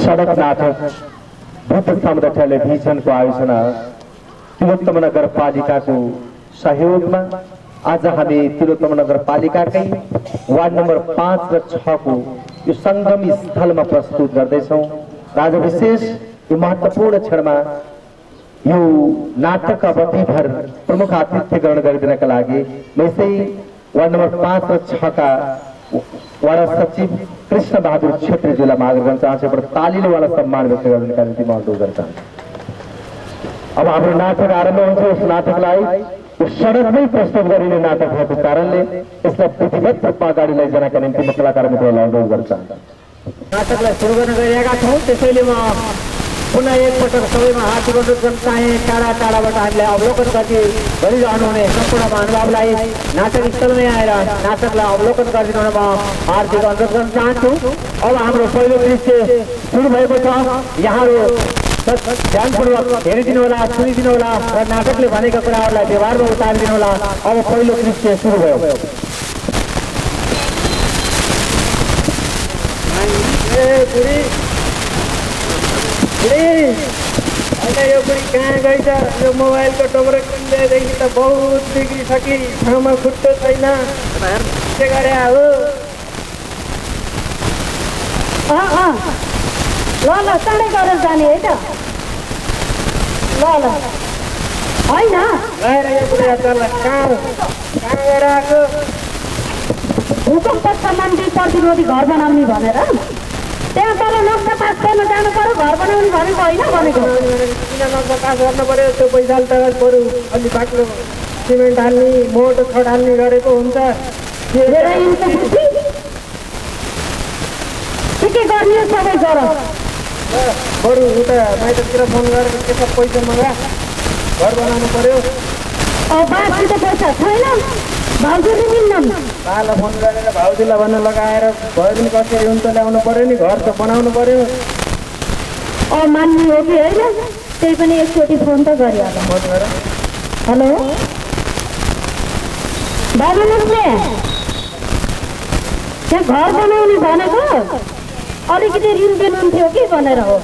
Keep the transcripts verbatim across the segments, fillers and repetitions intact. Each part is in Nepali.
सडक नाटक भूतसम्म टेलिभिजनको आयोजना तिलोत्तम नगरपालिकाको सहयोगमा आज हामी तिलोत्तम नगरपालिकाकै वार्ड नम्बर पाँच र छ को यो संगम स्थलमा प्रस्तुत गर्दैछौँ। आज विशेष यो महत्त्वपूर्ण क्षणमा यो नाटक अवधिभर प्रमुख आतिथ्य ग्रहण गरिदिनका लागि यसै वार्ड नम्बर पाँच र छ का वार्ड सचिव कृष्ण बहादुर छेत्रीज्यूलाई माग गर्न चाहन्छु। एउटा तालीले उहाँलाई सम्मान व्यक्त गर्नका निम्ति म अनुरोध गर्न चाहन्छु। अब हाम्रो नाटक आरम्भ हुन्छ। यस नाटकलाई सडकमै प्रस्तुत गरिने नाटक भएको कारणले यसलाई विधिवत रूपमा अगाडि लैजानका निम्ति म कलाकार मित्रहरूलाई अनुरोध गर्न चाहन्छु। नाटकलाई सुरु गर्न गइरहेका छौँ, त्यसैले म पुनः एकपटक सबैमा हार्दिक अनुरोध गर्न चाहे टाढा टाढाबाट हामीलाई अवलोकन गर्दै गरिरहनुहुने सम्पूर्ण महानुभावलाई नाटक स्थलमै आएर नाटकलाई अवलोकन गरिदिनु म हार्दिक अनुरोध गर्न चाहन्छु। अब हाम्रो पहिलो दृश्य सुरु भएको छ। यहाँहरू ध्यानपूर्वक हेरिदिनु होला, सुनिदिनु होला र नाटकले भनेका कुराहरूलाई व्यवहारमा उतारिदिनु होला। अब पहिलो दृश्य सुरु भयो। अहिले यो बुढी कहाँ गइछ? यो मोबाइलको टोम्रो किन्दैदेखि त बहुत बिग्रिसकि, ठाउँमा खुट्टो छैन, के गरे हो? ल ल चाँडै गरेर जाने है त। ल ल होइन गएर यो बुढी कहाँ कहाँ गएर आएको? भूकम्प सम्बन्धी प्रतिरोधी घर बनाउने भनेर त्यहाँ तल नक्सा पास गर्न जानु पर्यो। घर बनाउने भनेको होइन भनेको। किन नक्सा पास गर्नु पर्यो? त्यो पैसा त बरु अलि बाक्लो सिमेन्ट हाल्ने, मोटो छड हाल्ने गरेको हुन्छ। के गर्ने सबै गर बरु उता माइततिर फोन गरेर के सब पैसा मगा घर बनाउनु पर्यो। अब बासित पैसा छैन, भाउजूले मिल्दैन। बालाई फोन गरेर भाउजूलाई भन्न लगाएर भयो पनि कसरी हुन्छ ल्याउनु पर्यो नि, घर त बनाउनु पर्यो। अब मान्ने हो कि होइन त्यही पनि एकचोटि फोन त गरिहाल। फोन गर। हेलो बाबुले त्यहाँ घर बनाउने भनेको अलिकति ऋण दिनुहुन्थ्यो कि भनेर हो।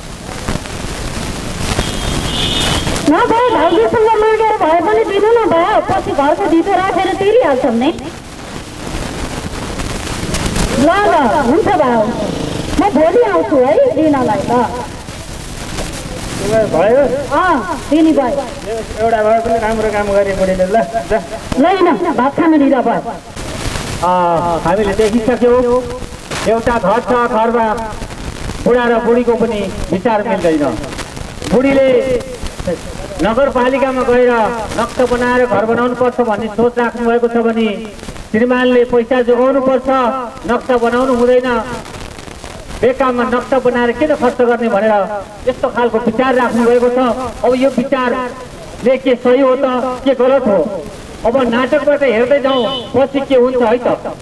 नभए भाउजूसँग मागेर भए पनि दिनु न भयो, पछि घरको धितो राखेर तिरिहाल्छौँ नि। ल ल हुन्छ भाउ, म भोलि आउँछु है लिनलाई। ल भयो अँ दिने भयो। एउटा भए पनि राम्रो काम गरे बुढीले। ल ल भात खानु दिँदा भयो। हामीले देखिसक्यौँ एउटा घर छ, घरमा बुढा र बुढीको पनि विचार मिल्दैन। बुढीले नगरपालिकामा गएर नक्सा बनाएर घर बनाउनु पर्छ भन्ने सोच राख्नु भएको छ भने श्रीमानले पैसा जोगाउनु पर्छ, नक्सा बनाउनु हुँदैन, बेकाममा नक्सा बनाएर किन खर्च गर्ने भनेर यस्तो खालको विचार राख्नु भएको छ। अब यो विचारले के सही हो त के गलत हो? अब नाटकबाट हेर्दै जाउँ पछि के हुन्छ है त।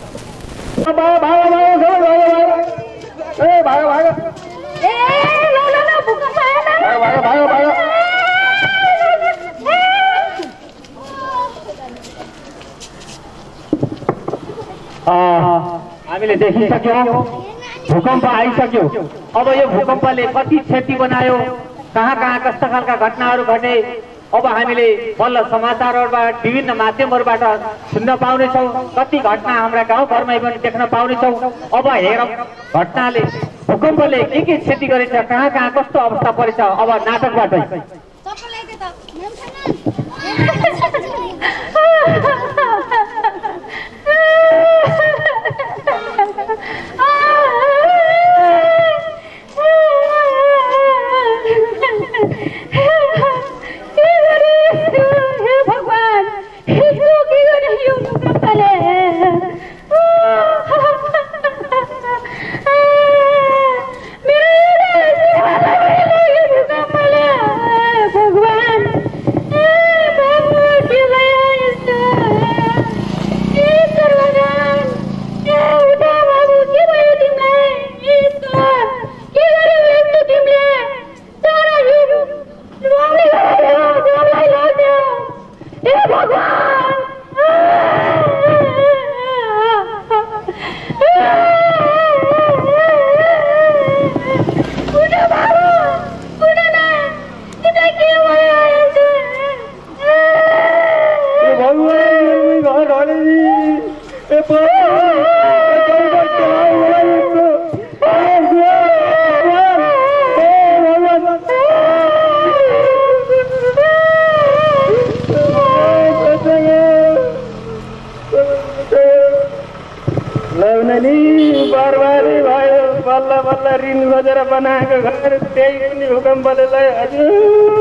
हामीले देखिसक्यौँ भूकम्प आइसक्यो। अब यो भूकम्पले कति क्षति बनायो, कहाँ कहाँ कस्ता खालका घटनाहरू घटे, अब हामीले बल्ल समाचारहरूबाट विभिन्न माध्यमहरूबाट सुन्न पाउनेछौँ। कति घटना हाम्रा गाउँघरमै पनि देख्न पाउनेछौँ। अब हेर घटनाले भूकम्पले के के क्षति गरेछ, कहाँ कहाँ कस्तो अवस्था परेछ। अब नाटकबाटै भगवान बर्बादी भयो बल्ल बल्ल ऋण बजेर बनाएको घर त्यही पनि भूकम्पले लयो हजुर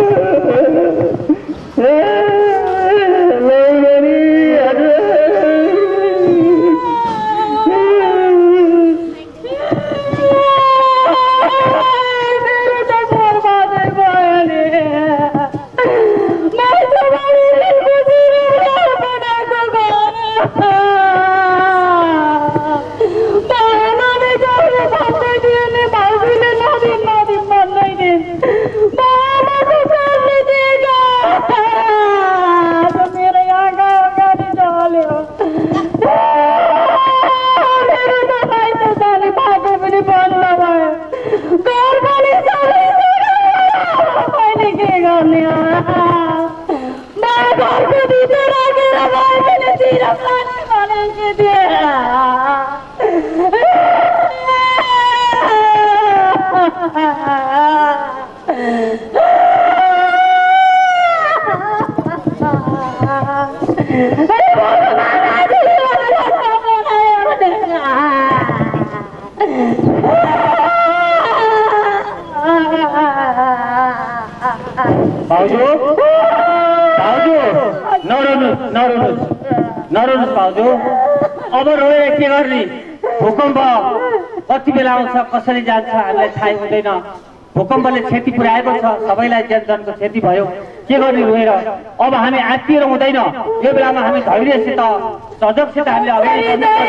अब रोएर के गर्ने भूकम्प कति बेला आउँछ कसरी जान्छ हामीलाई थाहै हुँदैन भूकम्पले क्षति पुर्याएको छ सबैलाई जनजनको क्षति भयो के गर्ने रोएर अब हामी आत्तिएर हुँदैन यो बेलामा हामी धैर्यसित सजगसित हामीले अगाडि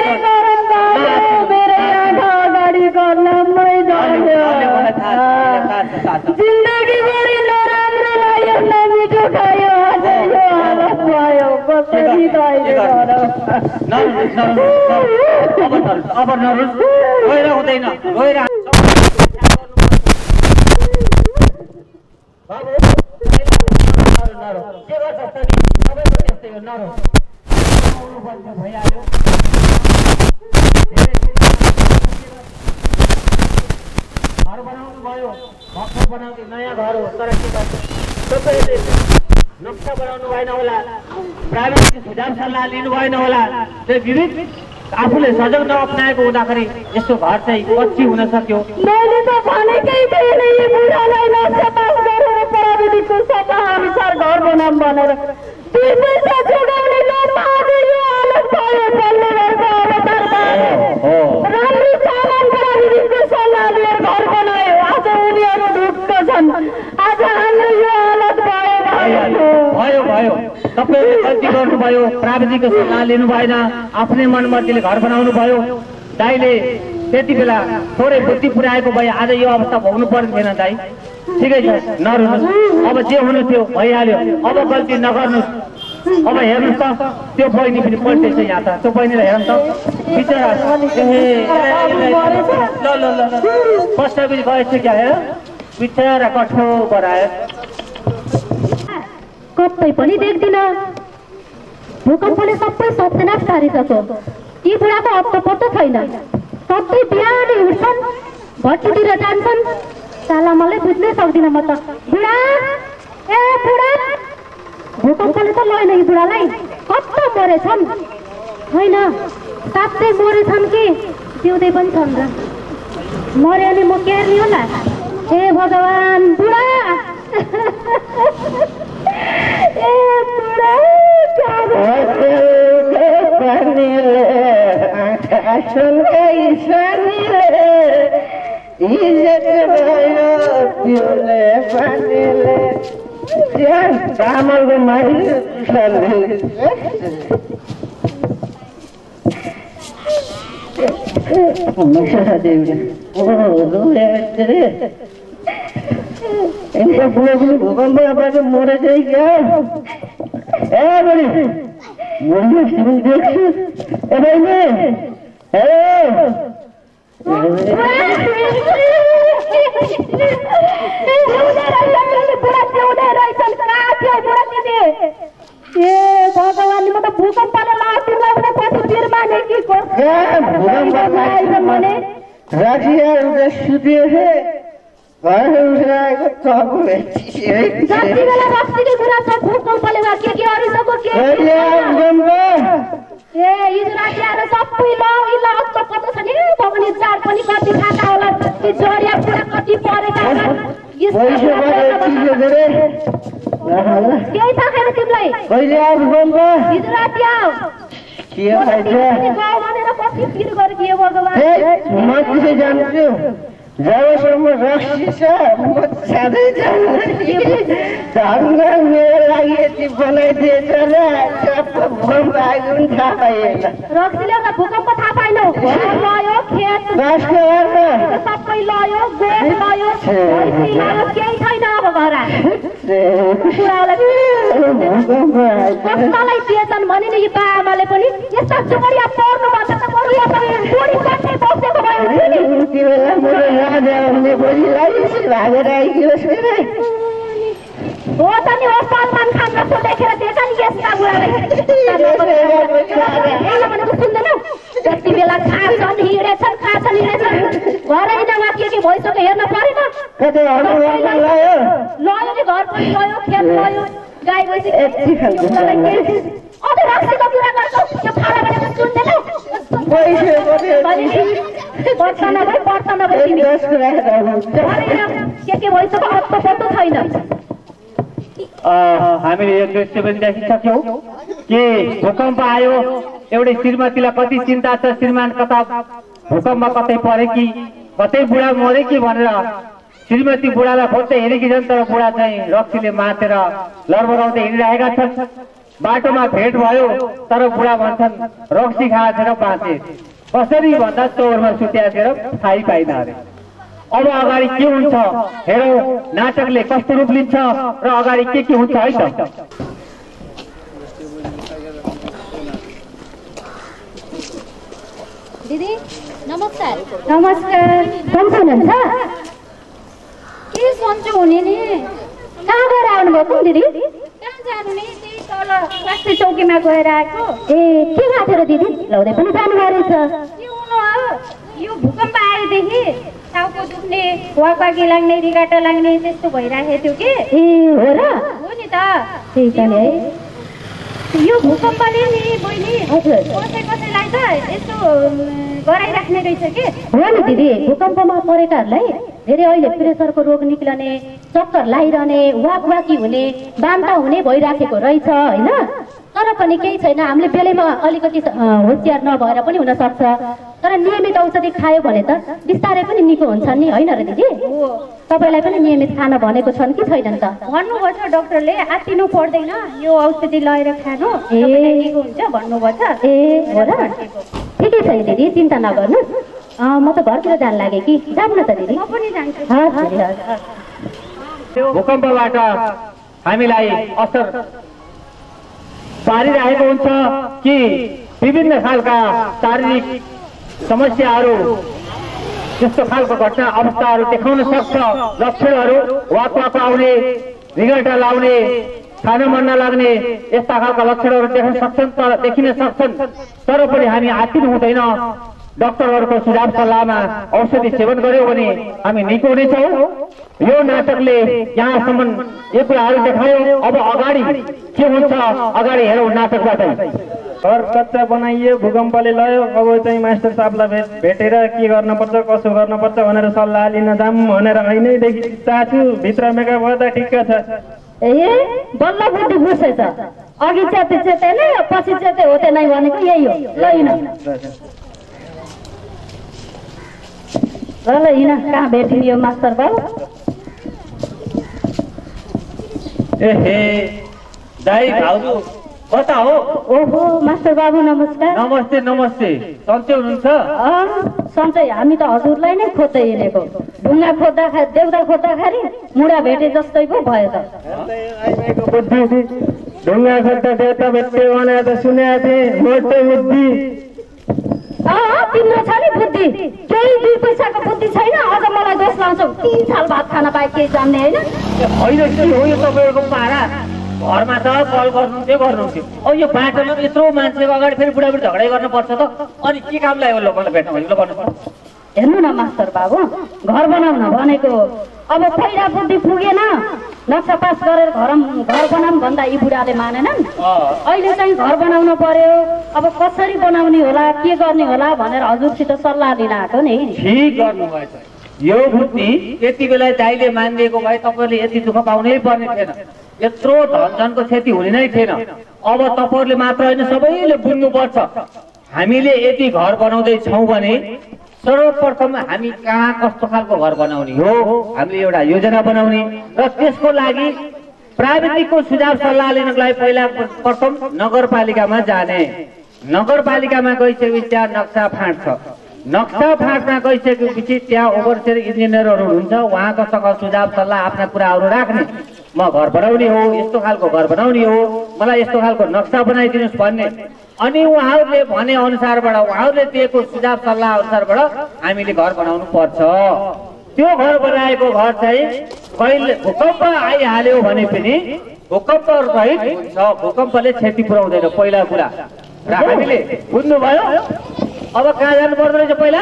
अब नरुस रोएर हुँदैन रोएर भइहाल्यो घर बनाउनु भयो भर्खर बनाउने नयाँ घर हो तर के गर्छ तपाईँले नक्सा बनाउनु भएन होला प्राइभेट सुझाव सल्लाह लिनु भएन होला त्यो विवेक आफूले सजग नअप्नाएको हुँदाखेरि यस्तो घर चाहिँ कच्ची हुन सक्यो मैले त भनेकै थिएन यी बुढालाई नक्सा पास गरेर प्राविधिकको सल्लाह अनुसार घर बनाऊँ भनेर दुई पैसा जोगाउने लोभमा आज यो हालत भयो पल्लो घरको अवतार भयो राम्रो सामान प्राविधिकको सल्लाह लिएर घर बनायो आज उनीहरू ढुक्क छन् आज हाम्रो यो हालत भयो भयो भयो तपाईँले गल्ती गर्नुभयो प्राविधिकको सल्लाह लिनु भएन आफ्नै मनमर्जीले घर बनाउनु भयो दाइले त्यति बेला थोरै बुद्धि पुर्याएको भए आज यो अवस्था भोग्नु पर्ने थिएन दाइ ठिकै छ नरुनुहोस् अब जे हुनु थियो भइहाल्यो अब गल्ती नगर्नुहोस् अब हेर्नुहोस् त त्यो बहिनी पनि पल्टेछ यहाँ त त्यो बहिनीलाई हेर्नु त बिचरा ल ल ल फर्स्ट पनि गएछ क्या हेर बिचरा कठो गरायो कतै पनि देख्दिन भूकम्पले सबै सत्यानाश पारिसक्यो यी बुढाको हत्तो पत्तो छैन सबै बिहानै उठ्छन् भट्टीतिर जान्छन् साला मलाई बुझ्नै सक्दिनँ म त बुढा ए बुढा भूकम्पले त लैन यी बुढालाई कस्तो मरेछन् होइन साँच्चै मरेछन् कि जिउँदै पनि छन् र मरे अनि म के हेर्ने होला हे भगवान् बुढा ए बुढा पानीले आँखासँगै सानीले इज्जत भयो पिउले पानीले चामलको माइसले भूकम्प मरे चाहिँ क्या ए बडी मुझे सिम देख्छु ए बहिनी ए ए भगवान् म त भूकम्पले लाठी लगाउने पछि तिर माने कि जति बेला रक्सीको कुरा छ भूकम्पले वा के के अरिसको के ए हिजो राति आएर सबै ल ल अत्तपत्त छ नि भगनी चार पनि कति खाता होला ती जरिया पुरा कति परेका केही थाहा छैन तिमीलाई कहिले आऊ भूकम्प हिजो राति आऊ के भन्छ गाउँ भनेर कति फिर गरे के भगवान म त्यसै जान्छु जबसम्म रक्सी छ म सधैँ जान्न मेरो लागि यति बनाइदिएछ र भूकम्प आएको पनि थाहा पाइएन रक्सीले एउटा भूकम्प थाहा पाएन लयो खेत सबै लयो गोठ लयो केही छैन अब घर कसलाई दिएछन् भने नि यो बा आमाले पनि यस्ता चोरिया पर्नु भन्दा त बरु बुढी कतै बसेको भयो नि त्यो बेला मेरो राजाले बोलिलाई भागेर आइदियोस् फेरि हो त नि हो सलमान खान जस्तो देखेर दिएछ नि यस्ता बुढालाई भनेको सुन्दैन जति बेला खान्छन् हिँडेछन् खान्छन् हिँडेछन् घरै नवा के के भइसक्यो हेर्न परेन कतै लयो लयो नि घर पनि लयो खेत लयो गाई भैँसी अझ रक्सीको कुरा गर्छौ त्यो फाला भनेको सुन्दैन पर्छ नभए पर्छ नभए के के भइसक्यो अत्तो पत्तो छैन हामीले यो दृश्य पनि देखिसक्यौँ कि भूकम्प आयो एउटै श्रीमतीलाई कति चिन्ता छ श्रीमान कता भूकम्प कतै परे कि कतै बुढा मरे कि भनेर श्रीमती बुढालाई खोज्दै हिँडेकी छन् तर बुढा चाहिँ रक्सीले मातेर लरबराउँदै हिँडिरहेका छन् बाटोमा भेट भयो तर बुढा भन्छन् रक्सी खाएर बाँचे कसरी भन्दा चौरमा सुत्याएर थाहै पाइन अरे अब अगाडि के हुन्छ हेरौँ नाटकले कस्तो रूप लिन्छ र अगाडि के के हुन्छ है त दिदी नमस्कार नमस्कार सन्चो हुनुहुन्छ के सन्चो हुने नि कहाँ गएर आउनुभएको दिदी कहाँ जानु नि त्यही तल स्वास्थ्य चौकीमा गएर आएको ए के भएको थियो र दिदी लाउँदै पनि जानुभयो रहेछ के हुनु हो यो भूकम्प आएदेखि टाउको दुख्ने वाकवाकी लाग्ने रिगाटा लाग्ने त्यस्तो भइरहेको थियो कि ए हो र हो नि त त्यही त नि है यो भूकम्पले नि बहिनी हजुर कसै कसैलाई त यस्तो गराइराख्ने रहेछ कि हो नि दिदी भूकम्पमा परेकाहरूलाई धेरै अहिले प्रेसरको रोग निक्लने चक्कर लागिरहने वाकवाकी हुने बान्ता हुने भइराखेको रहेछ होइन तर पनि केही छैन हामीले बेलैमा अलिकति होसियार नभएर पनि हुनसक्छ तर नियमित औषधि खायो भने त बिस्तारै पनि निको हुन्छ नि होइन र दिदी तपाईँलाई पनि नियमित खान भनेको छन् कि छैनन् त भन्नुभएको छ डाक्टरले आत्तिनु पर्दैन यो औषधि लगाएर खानु ए निको हुन्छ भन्नुभएको छ ए हो र ठिकै छ दिदी चिन्ता नगर्नु म त घरतिर जान लागेँ कि जाऊँ न त दिदी म पनि जान्छु भूकम्पबाट हामीलाई असर पारिरहेको हुन्छ कि विभिन्न खालका शारीरिक समस्याहरू त्यस्तो खालको घटना अवस्थाहरू देखाउन सक्छ लक्षणहरू वाक वाक आउने रिगल्टा लाउने खान मन नलाग्ने यस्ता खालका लक्षणहरू देख्न सक्छन् तर देखिन सक्छन् तर पनि हामी आत्तिनु हुँदैन डाक्टरहरूको सुझाव सल्लाहमा औषधि सेवन गर्यो भने हामी निको हुनेछौँ यो नाटकले यहाँसम्म यो कुराहरू देखायो अब अगाडि के हुन्छ अगाडि हेरौँ नाटकबाट घर कच्चा बनाइयो भूकम्पले लयो अब चाहिँ मास्टर साहबलाई भेट भेटेर के गर्नुपर्छ कसो गर्नुपर्छ भनेर सल्लाह लिन जाऊँ भनेर ऐनैदेखि चाहन्छु भित्र मेका गर्दा ठिक्क छ ए बल्ल बुद्धि घुसेछ अघि च्याते च्यातेन पछि च्याते होते नै भनेको यही हो ल हिँड ल ल हिँड कहाँ भेटिने यो मास्टर बाबु एहे दाइ भाउजू कता हो ओहो मास्टर बाबु नमस्कार नमस्ते नमस्ते सन्चै हुनुहुन्छ सन्चै हामी त हजुरलाई नै खोज्दै हिँडेको ढुङ्गा खोज्दाखेरि देउता खोज्दाखेरि मुढा भेटे जस्तै पो भयो त ढुङ्गा खोज्दा देउता भेट्यो भनेर त सुनेको थिएँ मोटो बुद्धि तिम्रो छ नि बुद्धि केही दुई पैसाको बुद्धि छैन अझ मलाई दोष लाउँछौ तीन साल भात खान पाए केही जान्ने होइन होइन के हो यो तपाईँहरूको पारा घरमा त कल गर्नुहुन्थ्यो गर्नुहुन्थ्यो अब यो बाटोमा यत्रो मान्छेको अगाडि फेरि बुढाबुढी झगडै गर्नुपर्छ त अनि के काम लाग्यो लोकललाई भेट्नु भनेको गर्नु हेर्नु न मास्टर बाबु घर बनाउन भनेको अब पहिला बुद्धि पुगेन नक्सा पास गरेर घर घर बनाउँ भन्दा यी बुढाले मानेनन् अहिले चाहिँ घर बनाउनु पर्यो अब कसरी बनाउने होला के गर्ने होला भनेर हजुरसित सल्लाह लिन आएको नि ठीक गर्नुभएछ यो बुद्धि यति बेला दाइले मानिदिएको भए तपाईँहरूले यति दुःख पाउनै पर्ने थिएन यत्रो धनजनको क्षति हुने नै थिएन अब तपाईँहरूले मात्र होइन सबैले बुझ्नुपर्छ हामीले यति घर बनाउँदैछौँ भने सर्वप्रथम हामी कहाँ कस्तो खालको घर बनाउने हो हामीले एउटा योजना बनाउने र त्यसको लागि प्राविधिकको सुझाव सल्लाह लिनको लागि पहिला प्रथम नगरपालिकामा जाने नगरपालिकामा गइसकेपछि त्यहाँ नक्सा फाँट छ नक्सा फाँटमा गइसकेपछि त्यहाँ ओभरसियर इन्जिनियरहरू हुन्छ उहाँकोसँग सुझाव सल्लाह आफ्ना कुराहरू राख्ने म घर बनाउने हो यस्तो खालको घर बनाउने हो मलाई यस्तो खालको नक्सा बनाइदिनुहोस् भन्ने अनि उहाँहरूले भने अनुसारबाट उहाँहरूले दिएको सुझाव सल्लाह अनुसारबाट हामीले घर बनाउनु पर्छ त्यो घर बनाएको घर चाहिँ कहिले भूकम्प आइहाल्यो भने पनि भूकम्प रहित हुन्छ भूकम्पले क्षति पुर्याउँदैन पहिला कुरा र हामीले बुझ्नुभयो अब कहाँ जानु पर्दो रहेछ पहिला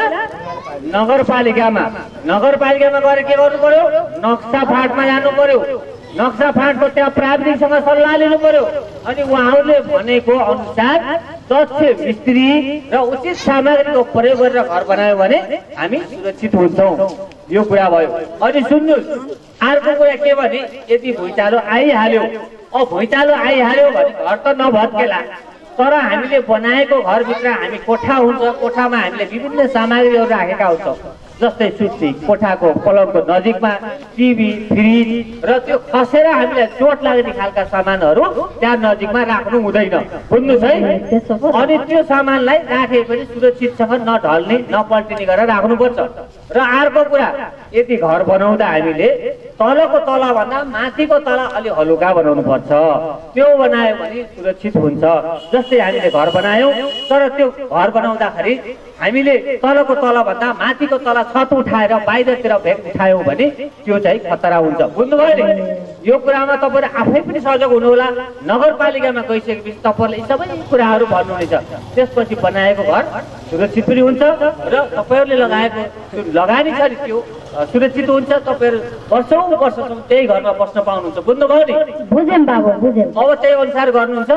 नगरपालिकामा नगरपालिकामा गएर के गर्नु पर्यो नक्सा फाँटमा जानु पर्यो नक्सा फाँटको त्यहाँ प्राविधिकसँग सल्लाह लिनु पर्यो अनि उहाँहरूले भनेको अनुसार दक्ष मिस्त्री र उचित सामग्रीको प्रयोग गरेर घर बनायो भने हामी सुरक्षित हुन्छौँ यो कुरा भयो अनि सुन्नुहोस् अर्को कुरा के भने यदि भुइँचालो आइहाल्यो अब भुइँचालो आइहाल्यो भने घर त नभत्केला तर हामीले बनाएको घरभित्र हामी कोठा हुन्छ कोठामा हामीले विभिन्न सामग्रीहरू राखेका हुन्छौँ जस्तै सुत्ती कोठाको पलङको नजिकमा टिभी फ्रिज र त्यो खसेर हामीलाई चोट लाग्ने खालका सामानहरू त्यहाँ नजिकमा राख्नु हुँदैन बुझ्नुहोस् है अनि त्यो सामानलाई राखे पनि सुरक्षितसँग नढल्ने नपल्टिने गरेर राख्नुपर्छ र अर्को कुरा यदि घर बनाउँदा हामीले तलको तलभन्दा माथिको तल अलि हलुका बनाउनु पर्छ त्यो बनायो भने सुरक्षित हुन्छ जस्तै हामीले घर बनायौँ तर त्यो घर बनाउँदाखेरि हामीले तलको तलभन्दा माथिको तल छत उठाएर बाहिरतिर भेग उठायौँ भने त्यो चाहिँ खतरा हुन्छ बुझ्नुभयो नि यो कुरामा तपाईँहरू आफै पनि सजग हुनुहोला नगरपालिकामा गइसकेपछि तपाईँहरूले सबै कुराहरू भन्नुहुनेछ त्यसपछि बनाएको घर सुरक्षित पनि हुन्छ र तपाईँहरूले लगाएको लगानी छ त्यो सुरक्षित हुन्छ तपाईँहरू वर्षौँ वर्षसम्म त्यही घरमा बस्न पाउनुहुन्छ बुझ्नुभयो नि बुझेँ बाबु बुझेँ अब त्यही अनुसार गर्नुहुन्छ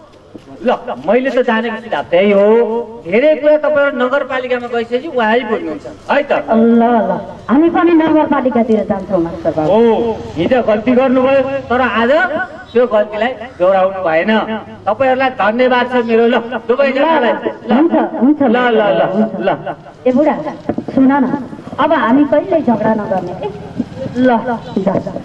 ल मैले त जानेको सिद्धान्त त्यही हो धेरै कुरा तपाईँहरू नगरपालिकामा गइसकेपछि उहाँ बुझ्नुहुन्छ है त ल ल हामी पनि नगरपालिकातिर जान्छौँ मास्टर बाबु हो हिजो गल्ती गर्नुभयो तर आज त्यो गल्तीलाई दोहोऱ्याउनु भएन तपाईँहरूलाई धन्यवाद छ मेरो ल दुवैजनालाई हुन्छ हुन्छ ल ल ल ल ए बुढा सुन न अब हामी कहिल्यै झगडा नगर्ने के ल ल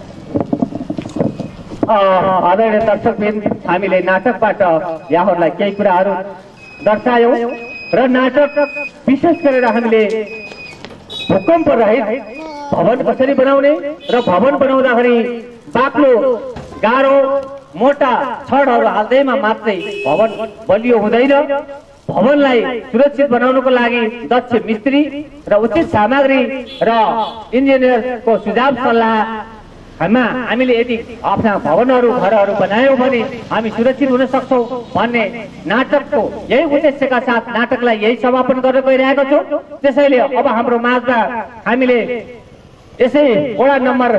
आदरणीय दर्शकबिन हामीले नाटकबाट यहाँहरूलाई केही कुराहरू दर्शायौँ र नाटक विशेष गरेर हामीले भूकम्प रहित भवन कसरी बनाउने र भवन बनाउँदाखेरि बाक्लो गाह्रो मोटा छडहरू हाल्दैमा मात्रै भवन बलियो हुँदैन भवनलाई सुरक्षित बनाउनको लागि दक्ष मिस्त्री र उचित सामग्री र इन्जिनियरको सुझाव सल्लाह हाम्रा हामीले यदि आफ्ना भवनहरू घरहरू बनायौँ भने हामी सुरक्षित हुन सक्छौँ भन्ने नाटकको यही उद्देश्यका साथ नाटकलाई यही समापन गर्न गइरहेको छौँ त्यसैले अब हाम्रो माझमा हामीले यसै वडा नम्बर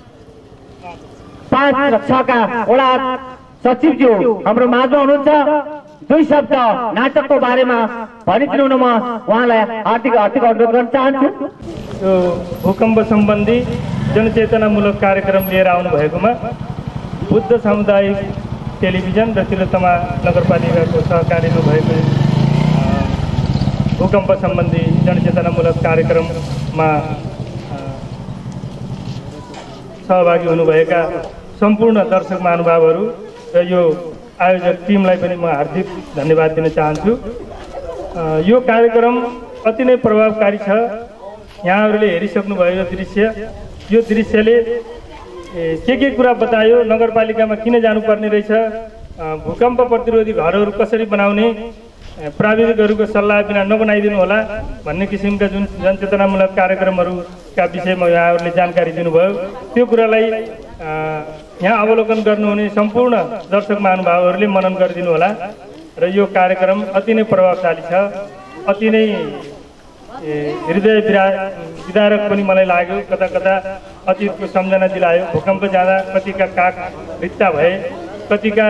पाँच र छका वडा सचिवज्यू हाम्रो माझमा हुनुहुन्छ दुई शब्द नाटकको बारेमा भनिदिनु म उहाँलाई हार्दिक हार्दिक अनुरोध गर्न चाहन्छु यो भूकम्प सम्बन्धी जनचेतनामूलक कार्यक्रम लिएर आउनु भएकोमा बुद्ध सामुदायिक टेलिभिजन र तिलोत्तमा नगरपालिकाको सहकार्यमा भएको भूकम्प सम्बन्धी जनचेतनामूलक कार्यक्रममा सहभागी हुनुभएका सम्पूर्ण दर्शक महानुभावहरू र यो आयोजक टिमलाई पनि म हार्दिक धन्यवाद दिन चाहन्छु। यो कार्यक्रम अति नै प्रभावकारी छ। यहाँहरूले हेरिसक्नुभयो यो दृश्य। यो दृश्यले के के कुरा बतायो, नगरपालिकामा किन जानुपर्ने रहेछ, भूकम्प प्रतिरोधी घरहरू कसरी बनाउने, प्राविधिकहरूको सल्लाह बिना नबनाइदिनु होला भन्ने किसिमका जुन जनचेतनामूलक कार्यक्रमहरूका विषयमा यहाँहरूले जानकारी दिनुभयो। त्यो कुरालाई यहाँ अवलोकन गर्नुहुने सम्पूर्ण दर्शक महानुभावहरूले मनन गरिदिनु होला र यो कार्यक्रम अति नै प्रभावशाली छ, अति नै हृदय विदारक पनि मलाई लाग्यो। कता कता अतीतको सम्झना दिलायो। भूकम्प जाँदा कतिका काग रित्ता भए, कतिका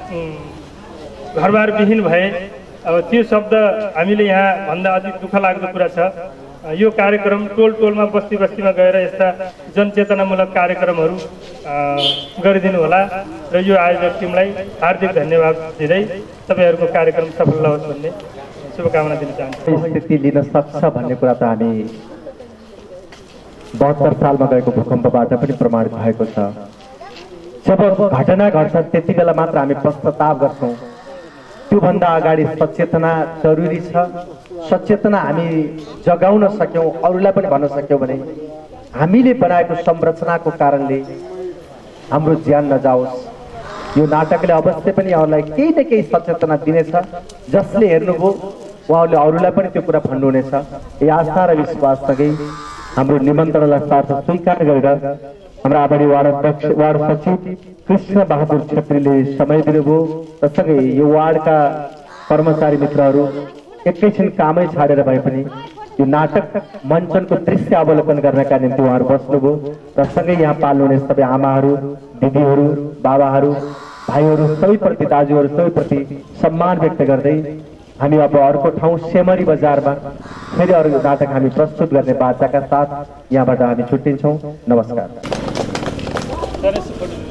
घरबार विहीन भए। अब त्यो शब्द हामीले यहाँ भन्दा अति दुःख लाग्दो कुरा छ। यो कार्यक्रम टोल टोलमा बस्ती बस्तीमा गएर यस्ता जनचेतनामूलक कार्यक्रमहरू गरिदिनु होला र यो आयोजक टिमलाई हार्दिक धन्यवाद दिँदै तपाईँहरूको कार्यक्रम सफल होस् भन्ने शुभकामना दिन चाहन्छु। स्थिति लिन सक्छ भन्ने कुरा त हामी बहत्तर सालमा गएको भूकम्पबाट पनि प्रमाणित भएको छ। जब घटना घट्छ त्यति बेला मात्र हामी पश्चाताप गर्छौँ। त्योभन्दा अगाडि सचेतना जरुरी छ। सचेतना हामी जगाउन सक्यौँ, अरूलाई पनि भन्न सक्यौँ भने हामीले बनाएको संरचनाको कारणले हाम्रो ज्यान नजाओस्। यो नाटकले अवश्य पनि अरूलाई केही न केही सचेतना दिनेछ। जसले हेर्नुभयो उहाँहरूले अरूलाई पनि त्यो कुरा भन्नुहुनेछ। यो आशा र विश्वाससँगै हाम्रो निमन्त्रणलाई सार्थ स्वीकार गरेर हाम्रा आदरणीय वार्ड अध्यक्ष वार्ड सचिव कृष्ण बहादुर छेत्रीले समय दिनुभयो र सँगै यो वार्डका कर्मचारी मित्रहरू एकैछिन कामै छाडेर भए पनि यो नाटक मञ्चनको दृश्य अवलोकन गर्नका निम्ति उहाँहरू बस्नुभयो र सँगै यहाँ पाल्नुहुने सबै आमाहरू, दिदीहरू, बाबाहरू, भाइहरू सबैप्रति, दाजुहरू सबैप्रति सम्मान व्यक्त गर्दै हामी अब अर्को ठाउँ सेमरी बजारमा फेरि अरू नाटक हामी प्रस्तुत गर्ने बाचाका साथ यहाँबाट हामी छुट्टिन्छौँ। नमस्कार।